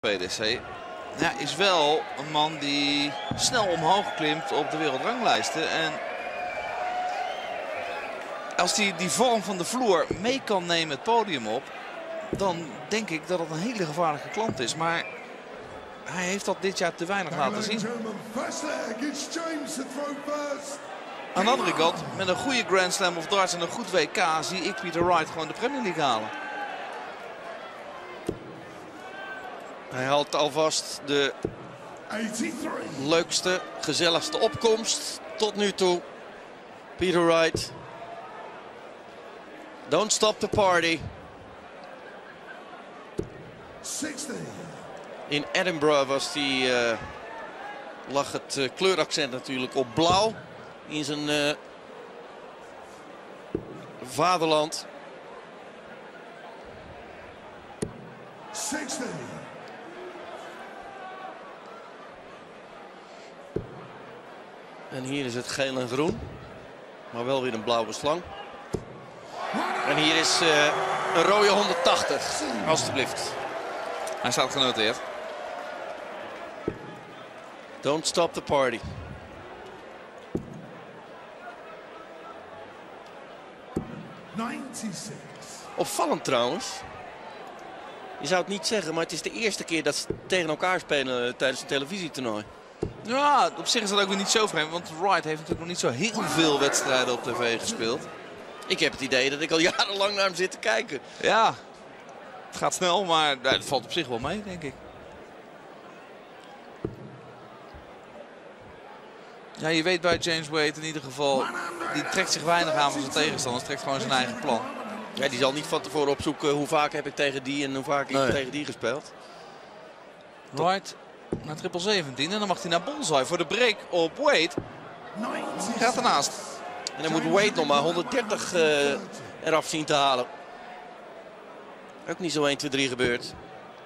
PDC. Ja, is wel een man die snel omhoog klimt op de wereldranglijsten. En als hij die vorm van de vloer mee kan nemen het podium op, dan denk ik dat het een hele gevaarlijke klant is. Maar hij heeft dat dit jaar te weinig laten zien. Aan de andere kant, met een goede Grand Slam of Darts en een goed WK zie ik Peter Wright gewoon de Premier League halen. Hij haalt alvast de leukste, gezelligste opkomst tot nu toe. Peter Wright. Don't stop the party. 60. In Edinburgh lag het kleuraccent natuurlijk op blauw. In zijn vaderland. 60. En hier is het geel en groen. Maar wel weer een blauwe slang. En hier is een rode 180. Alsjeblieft. Hij staat genoteerd. Don't stop the party. Opvallend trouwens. Je zou het niet zeggen, maar het is de eerste keer dat ze tegen elkaar spelen tijdens een televisietoernooi. Ja, op zich is dat ook weer niet zo vreemd. Want Wright heeft natuurlijk nog niet zo heel veel wedstrijden op tv gespeeld. Ik heb het idee dat ik al jarenlang naar hem zit te kijken. Ja, het gaat snel, maar het valt op zich wel mee, denk ik. Ja, je weet bij James Wade in ieder geval, die trekt zich weinig aan van zijn tegenstanders. Trekt gewoon zijn eigen plan. Ja, die zal niet van tevoren opzoeken hoe vaak heb ik tegen die en hoe vaak heb ik tegen die gespeeld. Wright naar triple 17 en dan mag hij naar bullseye voor de break op Wade. Gaat ernaast. En dan moet Wade nog maar 130 eraf zien te halen. Ook niet zo 1, 2, 3 gebeurd.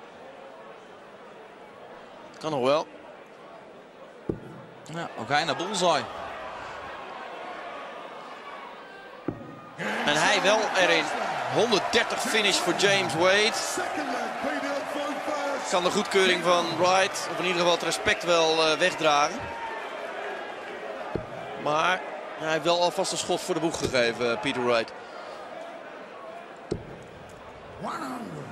Kan nog wel. Ja, ook hij naar bullseye. En hij wel erin. 130 finish voor James Wade. Kan de goedkeuring van Wright, of in ieder geval het respect, wel wegdragen. Maar hij heeft wel alvast een schot voor de boeg gegeven, Peter Wright. 100.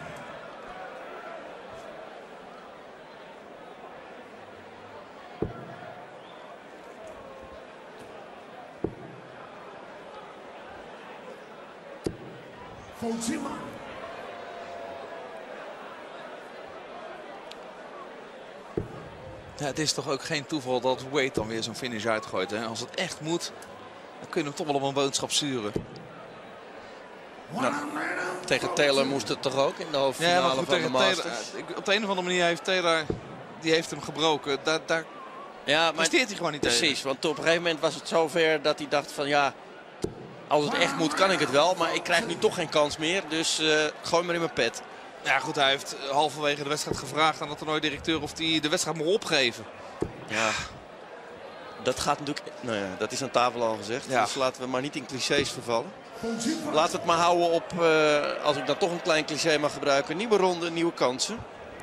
Ja, het is toch ook geen toeval dat Wade dan weer zo'n finish uitgooit. Hè? Als het echt moet, dan kun je hem toch wel op een boodschap sturen. Nou, tegen Taylor moest het toch ook in de halve finale van de Masters? Taylor, op de een of andere manier heeft Taylor, die heeft hem gebroken. Daar ja, presteert hij gewoon niet precies, tegen. want op een gegeven moment was het zover dat hij dacht van ja, als het echt moet kan ik het wel. Maar ik krijg nu toch geen kans meer, dus gooi maar in mijn pet. Ja goed, hij heeft halverwege de wedstrijd gevraagd aan de toernooidirecteur of hij de wedstrijd moet opgeven. Ja, dat gaat natuurlijk, nou ja, dat is aan tafel al gezegd. Ja. Dus laten we maar niet in clichés vervallen. Laten we het maar houden op, als ik dan toch een klein cliché mag gebruiken, nieuwe ronde, nieuwe kansen.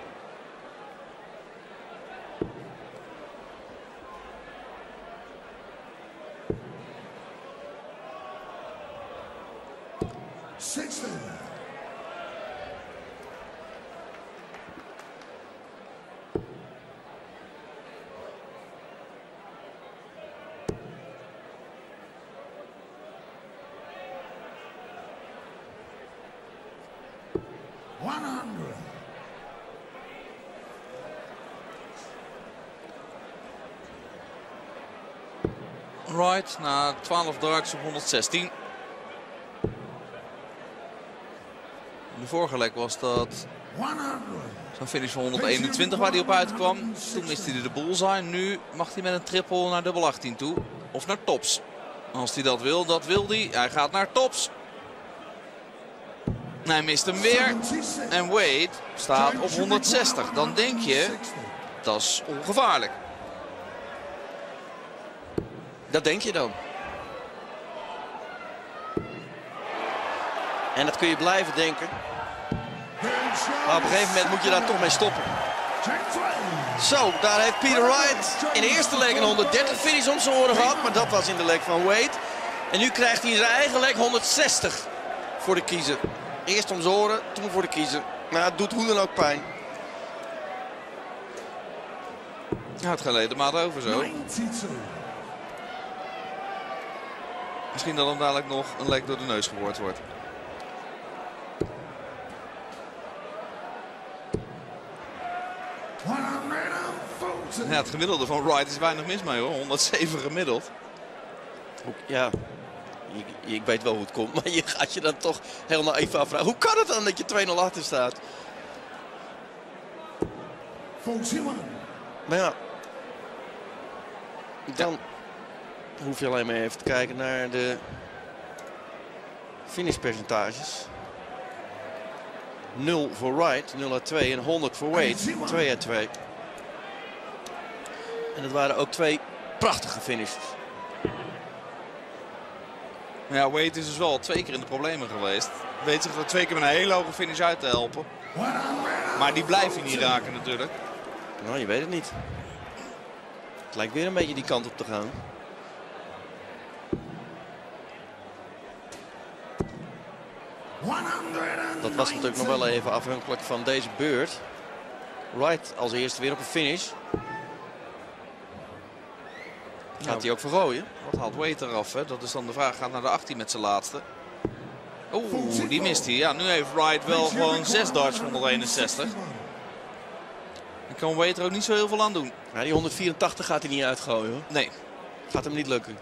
Wright na 12 darts op 116. De vorige leg was dat zo'n finish van 121 waar hij op uitkwam. Toen miste hij de bullseye. Nu mag hij met een triple naar dubbel 18 toe. Of naar tops. Als hij dat wil hij. Hij gaat naar tops. Hij mist hem weer. En Wade staat op 160. Dan denk je, dat is ongevaarlijk. Dat denk je dan. En dat kun je blijven denken. Maar op een gegeven moment moet je daar toch mee stoppen. James Wade. Zo, daar heeft Peter Wright in de eerste leg een 130 finish om zijn oren gehad. Maar dat was in de leg van Wade. En nu krijgt hij in zijn eigen leg 160 voor de kiezer. Eerst om zijn oren, toen voor de kiezer. Maar het doet hoe dan ook pijn. Ja, het gaat ledemaat over zo. 92. Misschien dat hem dadelijk nog een leg door de neus geboord wordt. Ja, het gemiddelde van Wright is weinig mis mee hoor. 107 gemiddeld. Ja, ik weet wel hoe het komt. Maar je gaat je dan toch heel naïef afvragen. Hoe kan het dan dat je 2-0 achter staat? 41. Maar ja, dan hoef je alleen maar even te kijken naar de finishpercentages. 0 voor Wright, 0 uit 2 en 100 voor Wade, 2 uit 2. En dat waren ook twee prachtige finishes. Ja, Wade is dus wel al 2 keer in de problemen geweest. Weet zich er 2 keer met een hele hoge finish uit te helpen. Maar die blijft hij niet raken natuurlijk. Nou, je weet het niet. Het lijkt weer een beetje die kant op te gaan. Dat was natuurlijk nog wel even afhankelijk van deze beurt. Wright als eerste weer op een finish. Gaat hij ook vergooien? Wat haalt Wade eraf? Hè? Dat is dan de vraag. Gaat naar de 18 met zijn laatste. Oeh, die mist hij. Ja, nu heeft Wright wel gewoon 6 darts voor 161. En kan Wade er ook niet zo heel veel aan doen. Ja, die 184 gaat hij niet uitgooien hoor. Nee. Gaat hem niet lukken.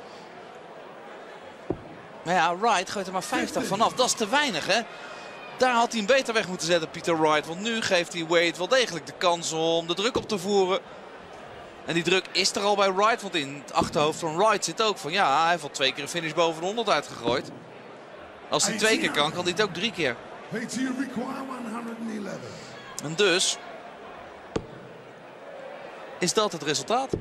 Maar ja, Wright gooit er maar 50 vanaf. Dat is te weinig hè. Daar had hij hem beter weg moeten zetten, Peter Wright. Want nu geeft hij Wade wel degelijk de kans om de druk op te voeren. En die druk is er al bij Wright. Want in het achterhoofd van Wright zit ook van ja, hij heeft al 2 keer een finish boven de 100 uitgegooid. Als hij 2 keer kan hij het ook 3 keer. En dus is dat het resultaat.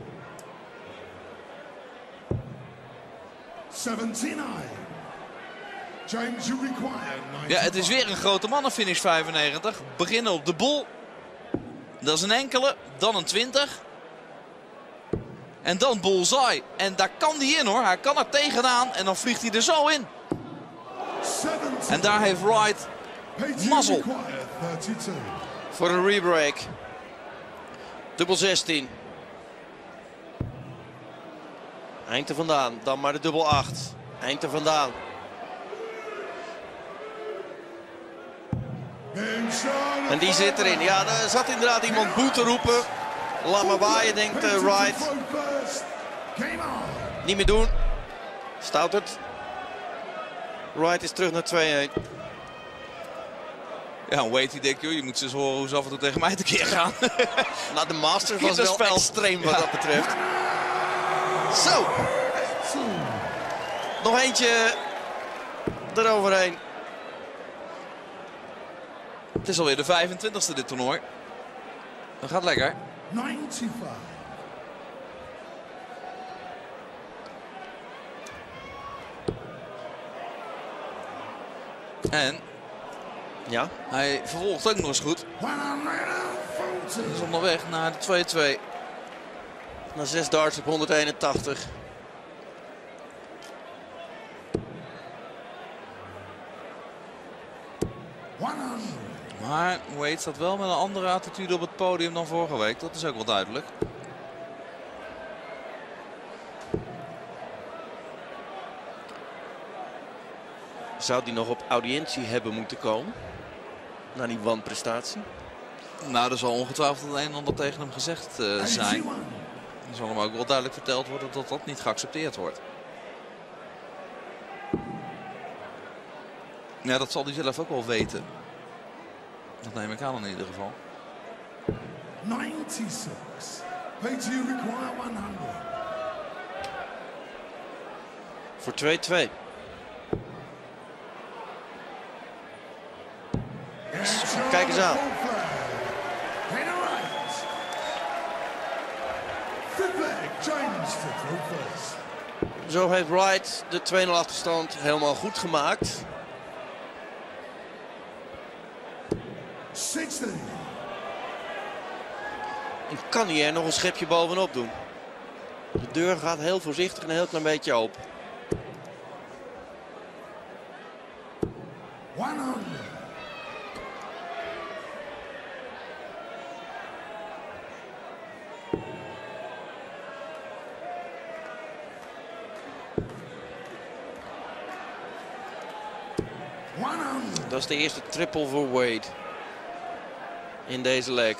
79. James, you require 95. Ja, het is weer een grote mannenfinish 95. Beginnen op de bol. Dat is een enkele. Dan een 20. En dan bullseye. En daar kan hij in hoor. Hij kan er tegenaan. En dan vliegt hij er zo in. 70. En daar heeft Wright mazzel. Require 32. Voor een rebreak. Dubbel 16. Eind er vandaan. Dan maar de dubbel 8. Eind er vandaan. En die zit erin. Ja, er zat inderdaad iemand boe te roepen. Laat maar waaien, denkt Wright. Niet meer doen. Stoutert. Wright is terug naar 2-1. Ja, Wade die denkt, joh, je moet eens horen hoe ze af en toe tegen mij tekeer gaan. Nou, de Masters was wel spel. extreem wat dat betreft. Zo. Nog eentje eroverheen. Het is alweer de 25e dit toernooi. Dat gaat lekker. 95. En Ja. hij vervolgt ook nog eens goed. 140. Hij is onderweg naar de 2-2. Na 6 darts op 181. Maar Wade staat wel met een andere attitude op het podium dan vorige week. Dat is ook wel duidelijk. Zou die nog op audiëntie hebben moeten komen? Na die wanprestatie? Nou, er zal ongetwijfeld het een en ander tegen hem gezegd zijn. Er zal hem ook wel duidelijk verteld worden dat dat niet geaccepteerd wordt. Ja, dat zal hij zelf ook wel weten. Dat neem ik aan in ieder geval. 96. Page you require 100. Voor 2-2. Kijk eens aan. Zo heeft Wright de 2-0 achterstand helemaal goed gemaakt. 60. En kan hij er nog een schepje bovenop doen. De deur gaat heel voorzichtig en een heel klein beetje open. 100. Dat is de eerste triple voor Wade. In deze leg.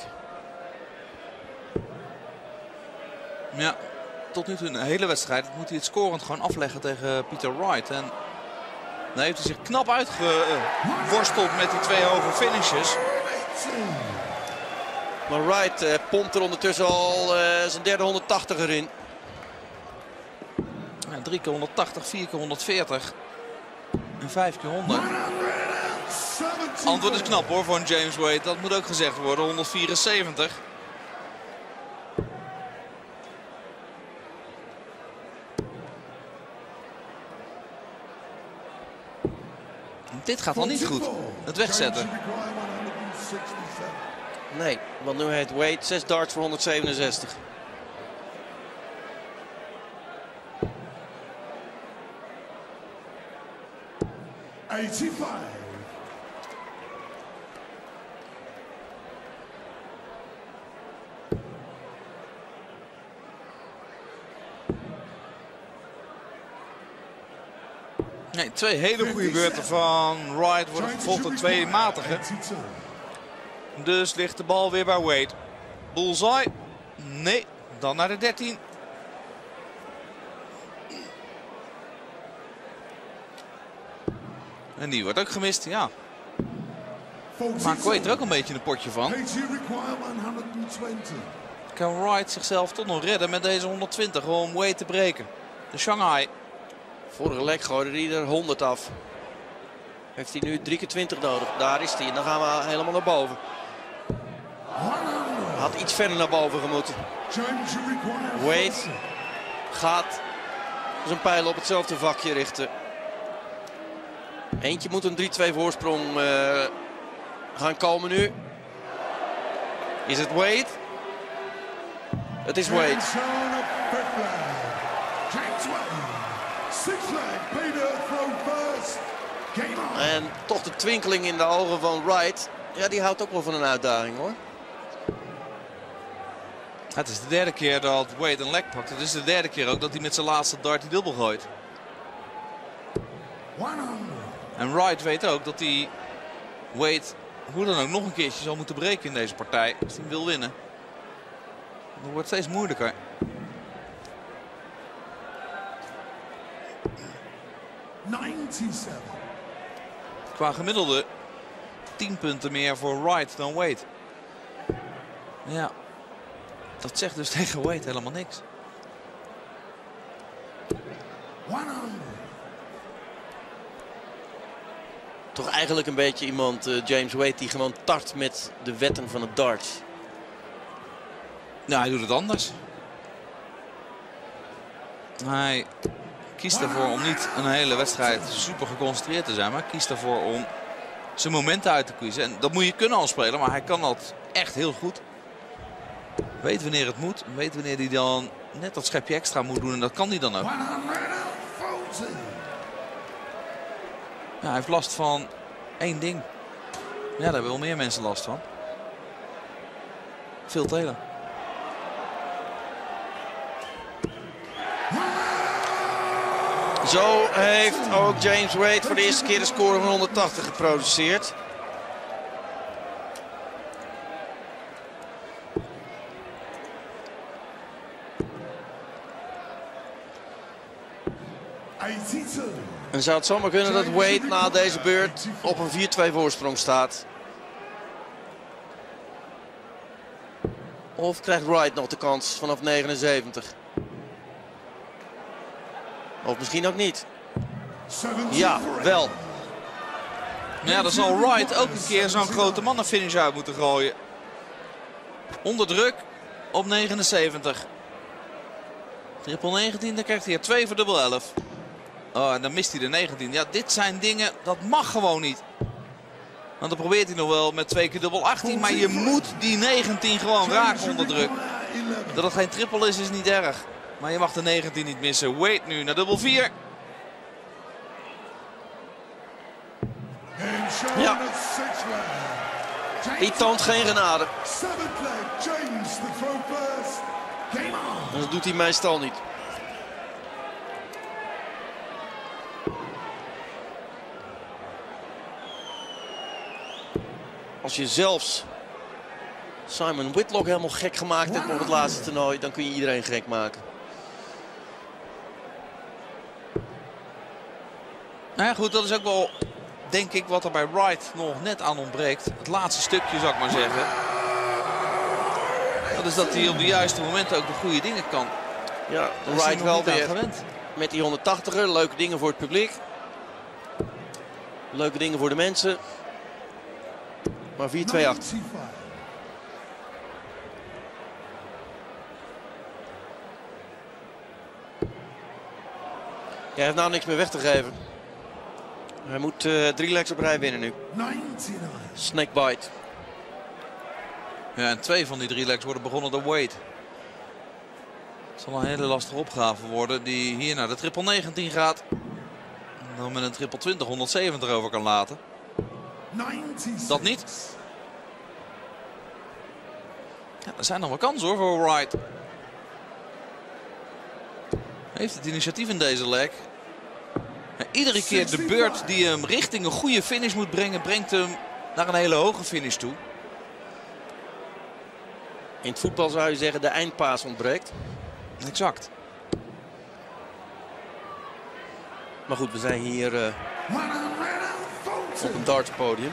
Ja, tot nu toe een hele wedstrijd moet hij het scorend gewoon afleggen tegen Peter Wright. En dan heeft hij zich knap uitgeworsteld met die 2 hoge finishes. Maar Wright pompt er ondertussen al zijn derde 180 erin. Ja, 3 keer 180, 4 keer 140 en 5 keer 100. Antwoord is knap hoor voor James Wade. Dat moet ook gezegd worden. 174. Dit gaat al niet goed. Het wegzetten. Nee, want nu heeft Wade 6 darts voor 167. Nee, 2 hele goede beurten van Wright worden gevolgd door 2 matige. Dus ligt de bal weer bij Wade. Bullseye. Nee, dan naar de 13. En die wordt ook gemist, ja. Maakt Wade er ook een beetje een potje van. Kan Wright zichzelf toch nog redden met deze 120 om Wade te breken. De Shanghai. Vorige leg gooide hij er 100 af. Heeft hij nu 3 keer 20 nodig. Daar is hij. En dan gaan we helemaal naar boven. Had iets verder naar boven gemoeten. Wade gaat zijn pijlen op hetzelfde vakje richten. Eentje moet een 3-2 voorsprong gaan komen nu. Is het Wade? Het is Wade. En toch de twinkeling in de ogen van Wright. Ja, die houdt ook wel van een uitdaging hoor. Het is de derde keer dat Wade een lek pakt. Het is de derde keer ook dat hij met zijn laatste dart die dubbel gooit. En Wright weet ook dat hij Wade hoe dan ook nog een keertje zal moeten breken in deze partij. Als hij wil winnen. Dat wordt steeds moeilijker. Qua gemiddelde 10 punten meer voor Wright dan Wade. Ja, dat zegt dus tegen Wade helemaal niks. Toch eigenlijk een beetje iemand, James Wade, die gewoon tart met de wetten van het darts. Nou, hij doet het anders. Hij kiest ervoor om niet een hele wedstrijd super geconcentreerd te zijn. Maar kiest ervoor om zijn momenten uit te kiezen. En dat moet je kunnen als speler, maar hij kan dat echt heel goed. Weet wanneer het moet. Weet wanneer hij dan net dat schepje extra moet doen. En dat kan hij dan ook. Ja, hij heeft last van één ding. Ja, daar hebben wel meer mensen last van. Veel telen. Zo heeft ook James Wade voor de eerste keer de score van 180 geproduceerd. En zou het zomaar kunnen dat Wade na deze beurt op een 4-2 voorsprong staat. Of krijgt Wright nog de kans vanaf 79? Of misschien ook niet. Ja, wel. Ja, dan zal Wright ook een keer zo'n grote mannenfinish uit moeten gooien. Onder druk op 79. Triple 19, dan krijgt hij er 2 voor dubbel 11. Oh, en dan mist hij de 19. Ja, dit zijn dingen, dat mag gewoon niet. Want dan probeert hij nog wel met 2 keer dubbel 18. Maar je moet die 19 gewoon raken onder druk. Dat het geen triple is niet erg. Maar je mag de 19 niet missen. Wade nu naar dubbel 4. Ja. Die toont geen genade. En dat doet hij meestal niet. Als je zelfs Simon Whitlock helemaal gek gemaakt hebt op het laatste toernooi, dan kun je iedereen gek maken. Nou ja, goed, dat is ook wel, denk ik, wat er bij Wright nog net aan ontbreekt. Het laatste stukje, zou ik maar zeggen. Dat is dat hij op de juiste momenten ook de goede dingen kan. Ja, Wright wel weer met die 180er. Leuke dingen voor het publiek. Leuke dingen voor de mensen. Maar 4-2-8. Hij heeft nou niks meer weg te geven. Hij moet 3 legs op rij winnen nu. Snakebite. Ja, en 2 van die 3 legs worden begonnen door Wade. Het zal een hele lastige opgave worden die hier naar de triple 19 gaat. En dan met een triple 20 170 over kan laten. Dat niet. Ja, er zijn nog wel kansen hoor voor Wright. Heeft het initiatief in deze leg. Ja, iedere keer de beurt die hem richting een goede finish moet brengen, brengt hem naar een hele hoge finish toe. In het voetbal zou je zeggen de eindpaas ontbreekt. Exact. Maar goed, we zijn hier op een dartspodium.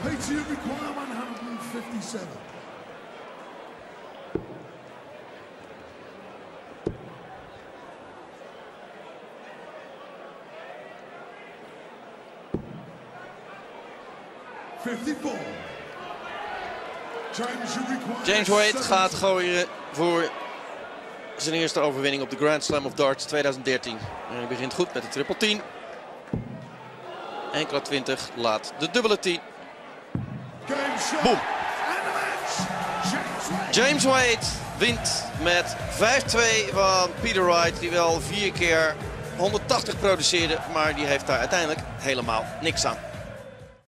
James Wade gaat gooien voor zijn eerste overwinning op de Grand Slam of Darts 2013. En hij begint goed met de triple 10. Enkele 20 laat de dubbele 10. Boom. James Wade wint met 5-2 van Peter Wright. Die wel 4 keer 180 produceerde. Maar die heeft daar uiteindelijk helemaal niks aan.